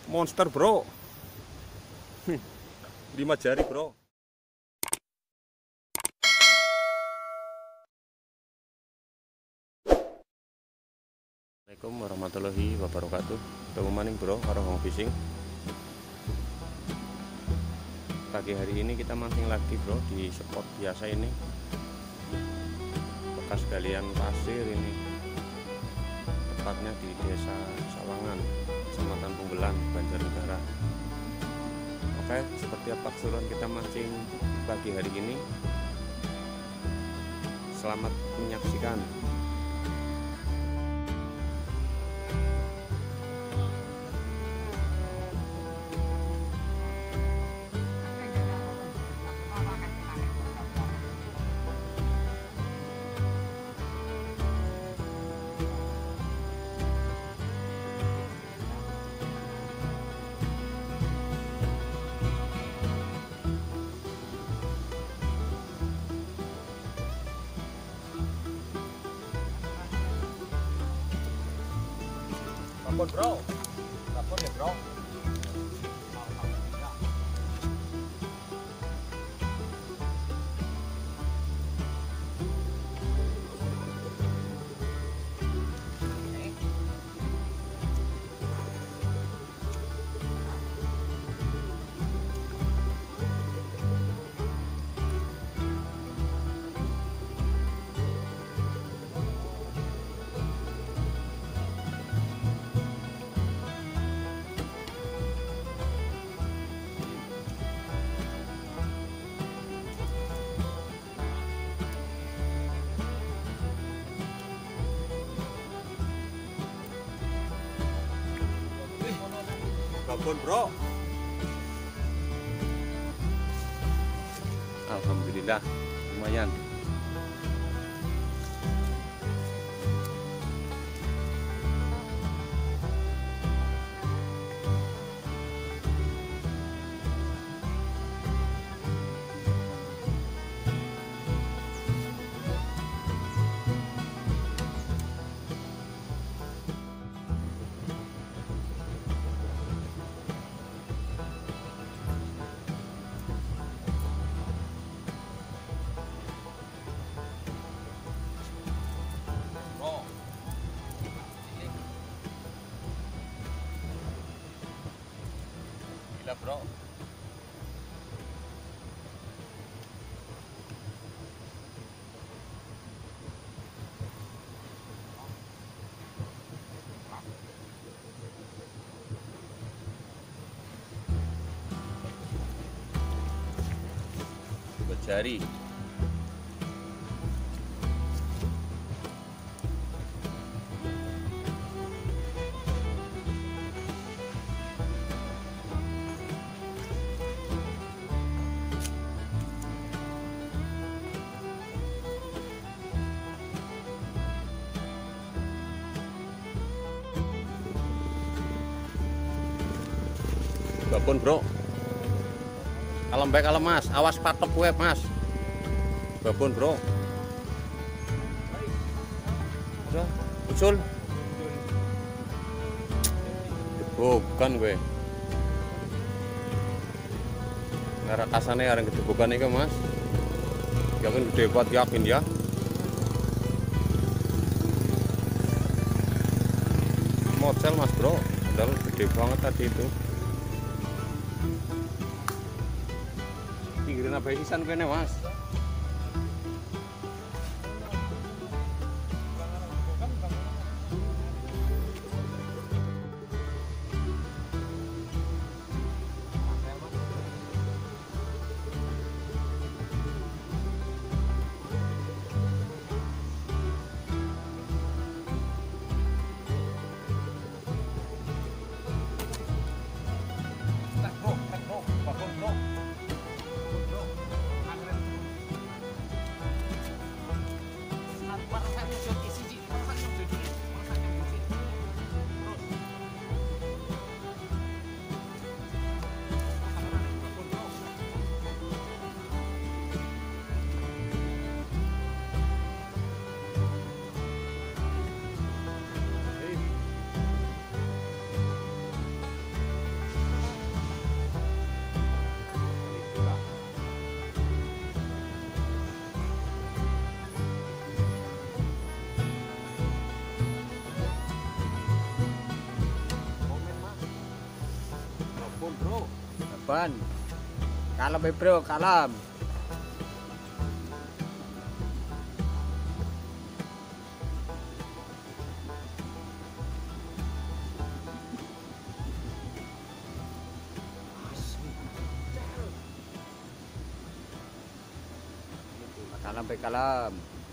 Monster bro. 5 jari bro. Assalamualaikum warahmatullahi wabarakatuh. Ketemu maning bro karo Hong Fishing. Pagi hari ini kita mancing lagi bro di spot biasa ini, bekas galian pasir ini, tepatnya di Desa Sawangan, Kecamatan Punggelan, Banjarnegara. Oke, seperti apa keseruan kita mancing pagi hari ini? Selamat menyaksikan. Kapon bro, kapon ya bro. Kapon bro. Alhamdulillah lumayan. Bro, jari. Babon bro, kalem baik kalem mas, awas patok web mas. Babon bro, udah usul, bukan gue. Karena kasane ada kedubukan itu mas, yakin gede buat yakin ya. Model mas bro, model gede banget tadi itu. Pinggirin apa isan kene mas? bro. Ban. Kalem bro, kalem. Kalem.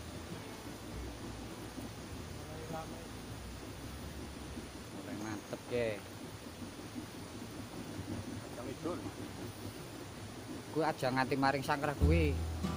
Mulai mantep ya. Gue aja nganti maring sangkrah gue.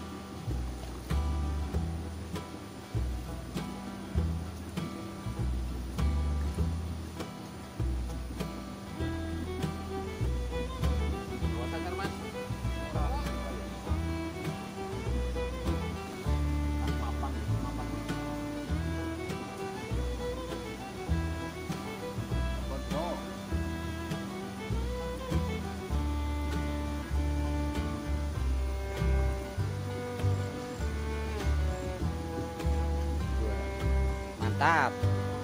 Mantap.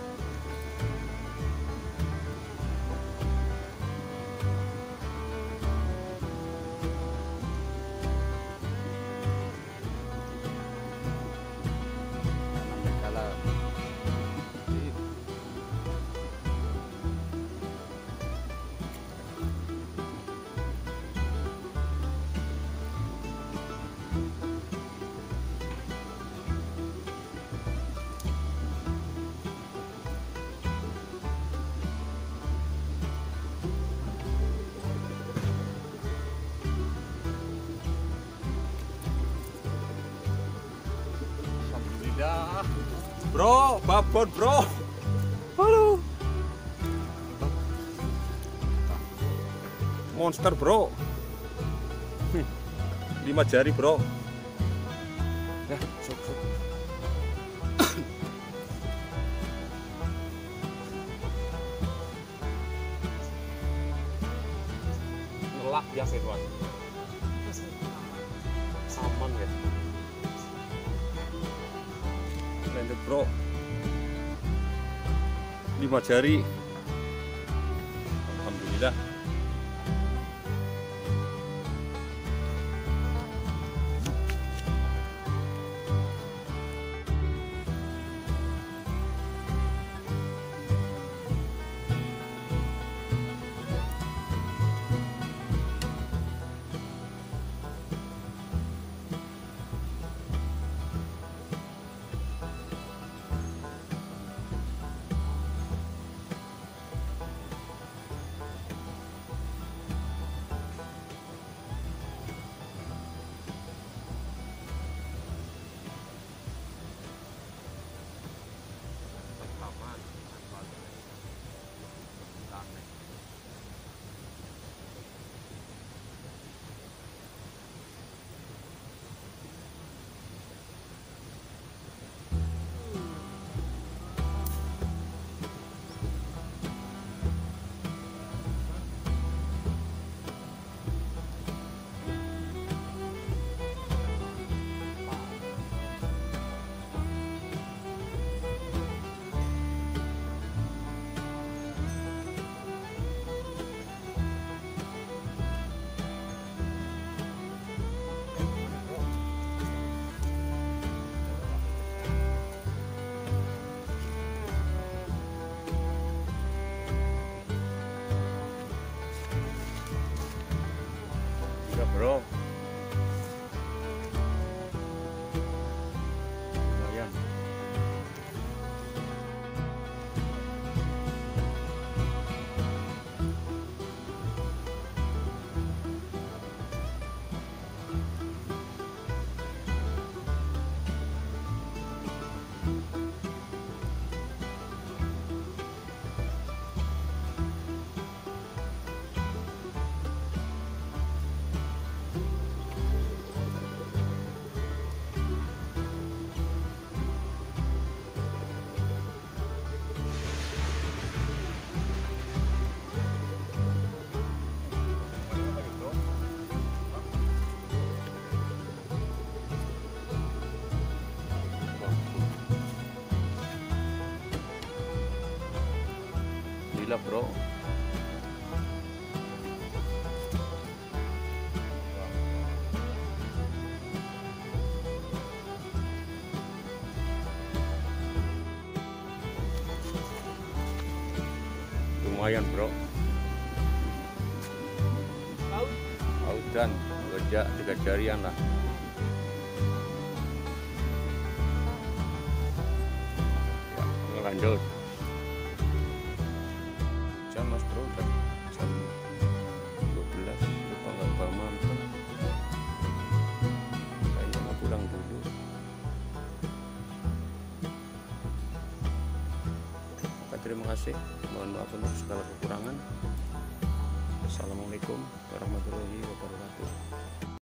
Bro, babon bro. Halo. Monster bro. 5 jari bro. Ya, sok. Ngelak ya Firwan. Aman ya. Lanjut bro, 5 jari. Alhamdulillah. Ya bro. Lumayan. Gila bro. lumayan bro. Lautan kerja 3 jarian lah. Ya, lanjut. Jam mas bro udah jam 12, lupa nggak bawa mantel. Kayaknya mau pulang dulu. Oke, terima kasih. Mohon maaf untuk segala kekurangan. Assalamualaikum warahmatullahi